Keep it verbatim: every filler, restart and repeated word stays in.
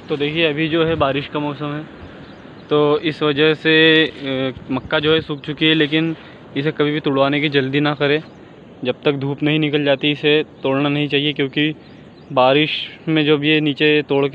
तो देखिए अभी जो है बारिश का मौसम है, तो इस वजह से मक्का जो है सूख चुकी है, लेकिन इसे कभी भी तुड़वाने की जल्दी ना करें। जब तक धूप नहीं निकल जाती इसे तोड़ना नहीं चाहिए, क्योंकि बारिश में जब ये नीचे तोड़